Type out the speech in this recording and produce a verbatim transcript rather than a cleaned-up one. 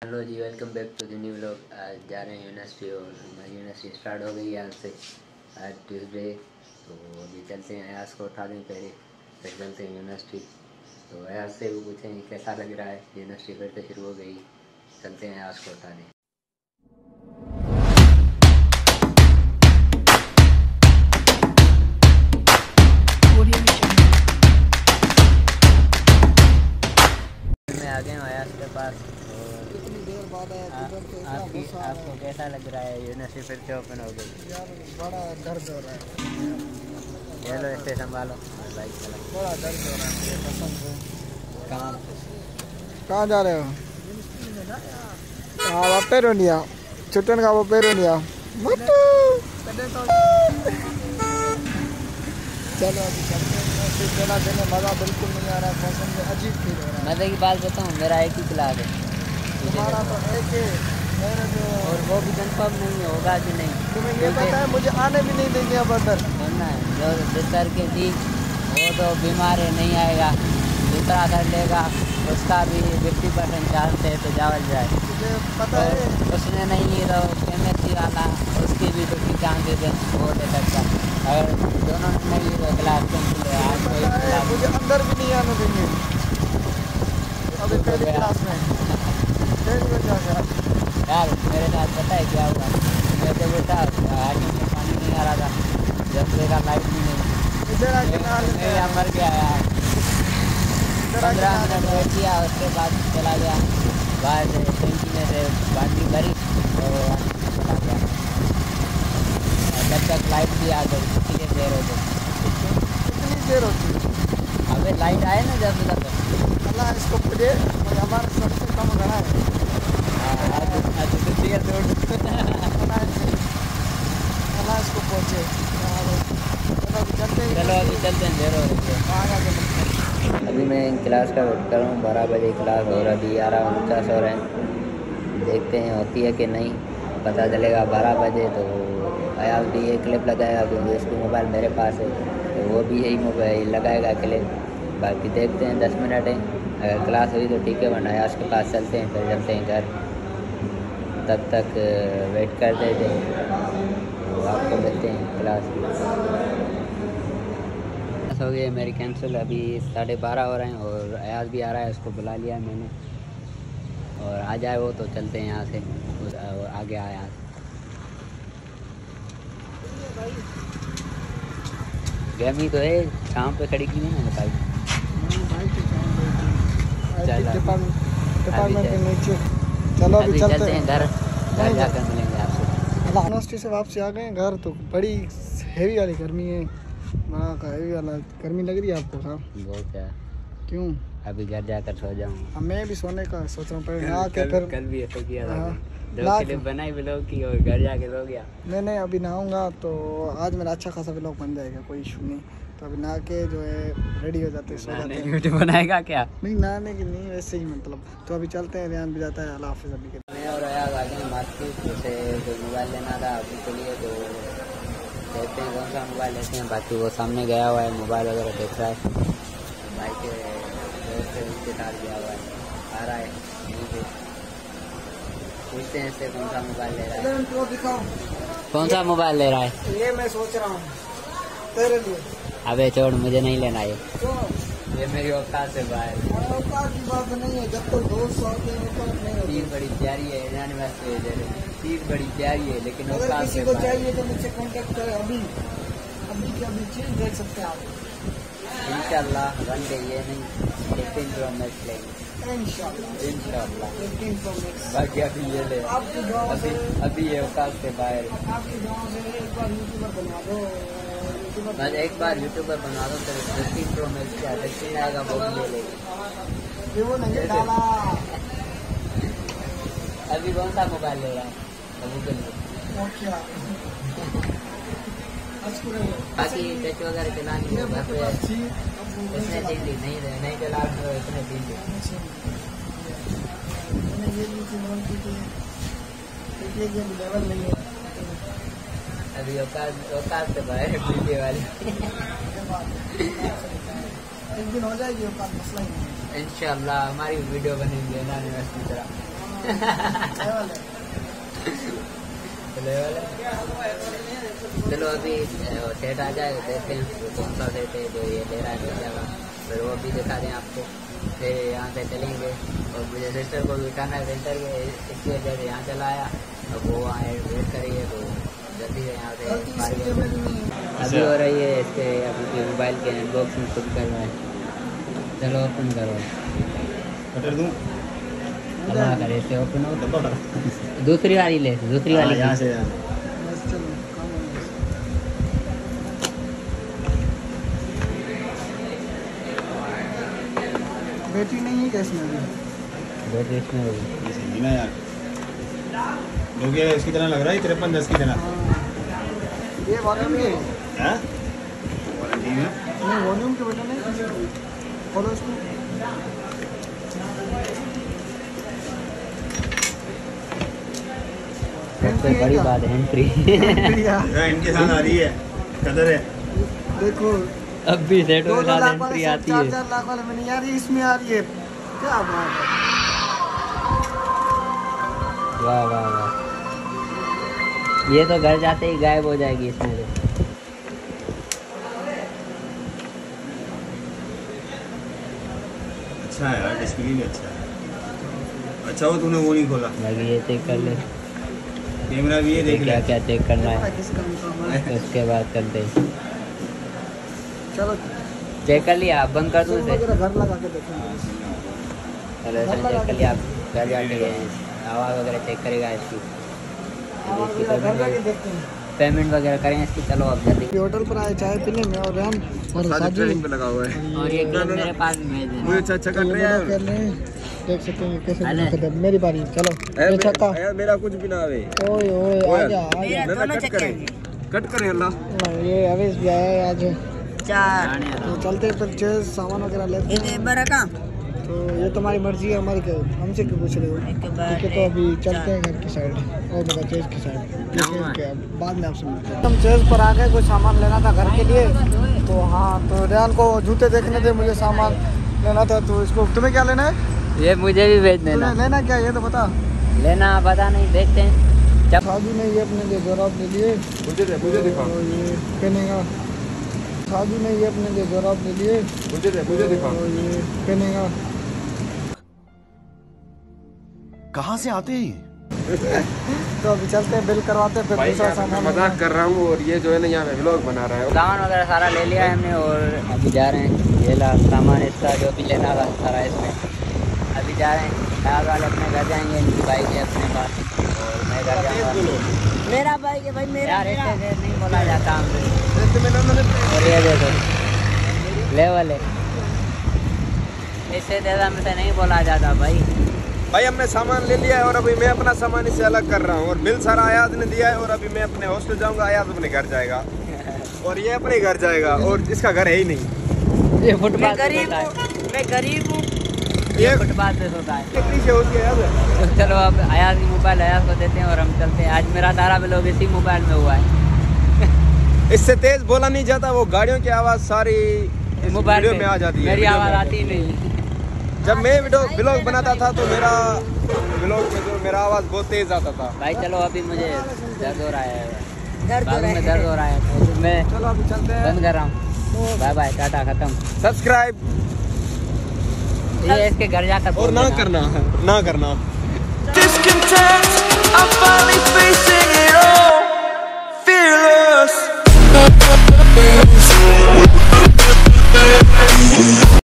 Hello जी, welcome back to the new vlog. आज जा रहे हैं यूनिवर्सिटी और हमारी यूनिवर्सिटी स्टार्ट हो गई है आज से, आज ट्यूसडे। तो अभी चलते हैं, अयाज को उठा दें पहले, फिर चलते हैं यूनिवर्सिटी। तो अयाज से वो पूछेंगे कैसा लग रहा है, यूनिवर्सिटी फिर से शुरू हो गई। चलते हैं, अयाज को उठा दें। मैं आ गया हूँ अयाज के पास। कितनी देर बाद आया, किधर से इतना आपकी गुस्सा आ रहा आपको है। कैसा लग रहा है, यूनिवर्सिटी फिर से ओपन हो गई? यार बड़ा दर्द हो रहा है, चलो ऐसे संभालो, बाइक चला। बड़ा दर्द हो रहा है मुझे कसम से। कहाँ कहाँ जा रहे हो? हाँ वापे रोनिया छुट्टन का वापे रोनिया मटू। चलो अभी चलते हैं, फिर चला देने मज़ा बिल्कुल नहीं आ रहा है, मौसम में अजीब फील हो रहा है। मज़े की बात बताऊँ, मेरा एक ही क्लास है, तुम्हारा तो एक है, मेरा जो और वो भी कंफर्म नहीं होगा कि नहीं। तुम्हें ये पता है मुझे आने भी नहीं देंगे अब अंदर। सुनना है, जो बिस्तर के थी वो तो बीमार है, नहीं आएगा। दूसरा कर लेगा, उसका भी फिफ्टी परसेंट चांस है तो जावल जाए। मुझे पता है तो उसने नहीं ली तो एम एस सी वाला, उसकी भी फिफ्टी चांसेज है, वो ले सकता। अगर दोनों ने नहीं ली तो क्लास कैंसिल है। आज कोई क्लास मुझे अंदर भी नहीं आने देंगे अभी पहली क्लास में। यार मेरे साथ पता है क्या हुआ, मैं जब उठा आगे में पानी नहीं आ रहा था, जब देखा लाइट भी नहीं, मेरा मर गया यार। पंद्रह मिनट वेट किया, उसके बाद चला गया बाहर से, टंकी में से बाल्टी भरी और चला गया। जब तक लाइट भी आ गई इसलिए देर हो गई। कितनी देर होती है? अबे लाइट आए ना जब तक। अल्लाह इसको पूरे हमारे सबसे कम घड़ा है। अल्लाह इसको पहुँचे। चलो अभी चलते हैं, देर हो रही है। अभी मैं क्लास का वेट कर रहा हूँ, बारह बजे क्लास और अभी ग्यारह उनचास हो रहे हैं। देखते हैं होती है कि नहीं, पता चलेगा बारह बजे। तो आया भी ये क्लिप लगाएगा क्योंकि उसकी मोबाइल मेरे पास है, तो वो भी यही मोबाइल लगाएगा क्लिप। बाकी देखते हैं, दस मिनट है, अगर क्लास हुई तो ठीक है, वरना आयाज के पास चलते हैं, फिर चलते हैं घर। तब तक वेट करते थे, तो आपको मिलते हैं क्लास हो गई है मेरी कैंसिल। अभी साढ़े बारह हो रहे हैं और अयाज भी आ रहा है, उसको बुला लिया है मैंने, और आ जाए वो तो चलते हैं यहाँ से और आगे आया। गर्मी तो है, शाम पे खड़ी की नहीं मैंने बाइक। डिपार्टमेंट के नीचे। चलो अभी चलते हैं घर, घर जाकर मिलेंगे आपसे। यूनिवर्सिटी से वापसी आ गए घर, तो बड़ी हेवी वाली गर्मी है, बड़ा का हेवी वाला गर्मी लग रही है आपको साहब? बहुत है। क्यों? अभी घर जाकर सो जाऊँ। मैं भी सोने का सोच रहा हूँ, पर नहा के कल, फिर कल भी ऐसा किया था, दो नहा क्लिप बनाई व्लॉग की और घर जाके सो गया। नहीं नहीं अभी नहाऊंगा तो आज मेरा अच्छा खासा व्लॉग बन जाएगा, कोई इशू नहीं। तो अभी नहा के जो है रेडी हो जाते हैं, सो जाते हैं। वीडियो बनाएगा क्या? नहीं नहाने की नहीं, वैसे ही मतलब। तो अभी चलते हैं, ध्यान भी जाता है। अल्लाह हाफिज़। अभी के मैं और आया आ गए मार्केट से, जो मोबाइल लेना था अभी के लिए, तो देखते हैं कौन सा मोबाइल लेते हैं। बाकी वो सामने गया हुआ है, मोबाइल वगैरह देख रहा है, बाइक से उसके साथ गया हुआ है, आ रहा है यहीं पे। पूछते हैं इससे कौन सा मोबाइल ले रहा है। तो दिखाओ कौन सा मोबाइल ले रहा है? ये मैं सोच रहा हूँ तेरे लिए। अबे छोड़, मुझे नहीं लेना ये, तो ये मेरी औकात से बाहर। औकात की बात नहीं है, जब तक दोस्त साथ में औकात नहीं होती। चीज़ बड़ी प्यारी है, चीज़ बड़ी प्यारी है, लेकिन अगर औकात किसी से को बाहर। चाहिए तो मुझसे कांटेक्ट करें, अभी अभी की अभी चीज़ देख सकते हैं आप। इंशाल्लाह वन डे ये नहीं, फिफ्टीन प्रो मैक्स लेंगे इंशाल्लाह इंशाल्लाह। Fifteen Pro Max. बाकी अभी ये ले, आपकी दुआ अभी से अभी ये औकात से बाहर है। आपकी दुआ से एक बार यूट्यूबर बना दो, यूट्यूबर बस एक बार यूट्यूबर बना दो, फिर फिफ्टीन प्रो मैक्स क्या फिफ्टीन आएगा वो भी ले लेंगे। वो नहीं डाला। अभी कौन सा मोबाइल ले रहा है अबू के लिए? क्या बाकी टच वगैरह चलानी है, बस इसने दिन ली नहीं रहे, नहीं चला रहे इसने दिन ली। लेवल नहीं है अभी औकात औकात से बाहर वीडियो वाली। एक दिन हो जाएगी औकात, मसला ही नहीं। इंशाल्लाह हमारी वीडियो बनेगी ना यूनिवर्सिटी तरह। चलो अभी सेट आ जाए, देखते हैं वो कौन सा सेट है जो ये ले रहा है मेरी जगह, फिर वो भी दिखा दें आपको। फिर यहाँ से चलेंगे और मुझे सिस्टर को भी उठाना है सेंटर के, इसकी वजह से यहाँ चला आया। अब वो वहाँ वेट करिए तो जल्दी से यहाँ से अभी हो रही है इसके अभी मोबाइल के अनबॉक्सिंग खुद कर रहा है। चलो ओपन करो, अल्लाह करे इससे ओपन हो। दूसरी वाली ले, दूसरी वाली यहाँ से बैटरी नहीं है क्या इसमें अभी? बैटरी इसमें होगी ना यार, लोग ये इसकी तरह लग रहा है तिरपन दस की तरह। ये वॉल्यूम के हैं? वारंटी में? नहीं वॉल्यूम के बटन है, खोलो इसको। सबसे बड़ी बात है एंट्री। इनके साथ आ रही है, कदर है। देखो अब भी सेट दो हो दो लाख एंट्री वाले आती चार है। चार लाख वाले में नहीं आ रही, इसमें आ रही है। क्या बात है, वाह वाह वाह, ये तो घर जाते ही गायब हो जाएगी इसमें से। अच्छा है यार, डिस्प्ले भी अच्छा है। अच्छा हो तूने वो नहीं खोला, बाकी ये चेक कर ले, कैमरा भी ये देख ले क्या क्या चेक करना है, किसका काम है? उसके बाद करते हैं। चलो चेक कर लिया, आप बंद कर दूँ इसे? वगैरह घर लगा के देखेंगे। चलो ऐसा चेक कर लिया, आप घर जाके आवाज़ वगैरह चेक करेगा इसकी, इसकी घर जाके देखते हैं, पेमेंट वगैरह करें इसकी। चलो अब जल्दी होटल पर आए चाय पीने में और हम और साजू पे लगा हुआ है। और ये ग्लब मेरे पास भेज देना। मुझे अच्छा अच्छा कर रहे कर हैं ले, देख सकते हैं कैसे अरे। दिखता है। मेरी बारी, चलो ये छक्का। यार मेरा कुछ भी ना आवे। ओए ओए आजा आजा, ना ना कट करें, कट करें अल्लाह। ये अवेश भी आया है आज। चार तो चलते फिर चेस सामान वगैरह लेते हैं। तो ये तुम्हारी मर्जी है, हमारी क्या, हमसे क्यों पूछ रहे हो? ठीक है तो अभी चलते हैं घर की साइड और बता चेस की साइड, बाद में आपसे मिलते हैं। हम चेस पर आ गए, कुछ सामान लेना था घर के लिए। तो हाँ, तो रेहान को जूते देखने थे, मुझे सामान लेना था। तो इसको तुम्हें क्या लेना है? ये मुझे भी भेज देना। तुम्हें लेना क्या ये तो बता। लेना पता नहीं, देखते हैं। जब साजू ने ये अपने लिए जोराब ले लिए, मुझे दे, मुझे दिखा, तो ये पहनेगा। साजू ने ये अपने लिए जोराब ले लिए, मुझे दे, मुझे दिखा। तो ये पहनेगा। कहाँ से आते हैं ये? तो अभी चलते हैं, बिल करवाते हैं, फिर दूसरा सामान। मजाक कर रहा हूँ और ये जो है ना यहाँ पे व्लॉग बना रहा है। सामान वगैरह सारा ले लिया है हमने और अभी जा रहे हैं। ये ला सामान इसका जो भी लेना था सारा इसमें। अभी जा रहे हैं, कार वाले अपने घर जाएंगे, इनकी बाइक है अपने पास और मैं घर जाऊँगा। मेरा बाइक है भाई, मेरा यार ऐसे नहीं बोला जाता हमसे। और ये देखो लेवल है, इससे ज़्यादा मुझसे नहीं बोला जाता भाई। भाई हमने सामान ले लिया है और अभी मैं अपना सामान इससे अलग कर रहा हूँ और बिल सारा आयात ने दिया है। और अभी मैं अपने हॉस्टल जाऊँगा, आयात अपने घर जाएगा और ये अपने घर जाएगा और इसका घर है ही नहीं। ये फुटपाथ पे सोता है, मैं गरीब हूँ, ये फुटपाथ पे सोता है। कितनी से होती है यार? तो चलो अब अयाज की मोबाइल अयाज को देते हैं और हम चलते हैं। आज मेरा सारा व्लॉग इसी मोबाइल में हुआ है। इससे तेज बोला नहीं जाता, वो गाड़ियों की आवाज़ सारी इस मोबाइल वीडियो में आ जाती है। मेरी आवाज़ आती नहीं। जब मैं वीडियो व्लॉग बनाता था तो मेरा व्लॉग में जो मेरा आवाज़ बहुत तेज आता था। भाई चलो अभी मुझे दर्द हो रहा है, बाजू में दर्द हो रहा है, तो मैं चलो अभी चलते हैं, बंद कर रहा हूँ। बाय बाय, टाटा, खत्म। सब्सक्राइब ये इसके घर जाकर और ना करना, ना करना।